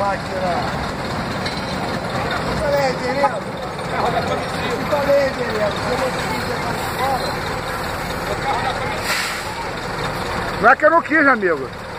máquina. Falei, querido. Carro da comitiva. Falei, querido. Você não quis levar de fora? O carro da comitiva. Não é que eu não quis, amigo.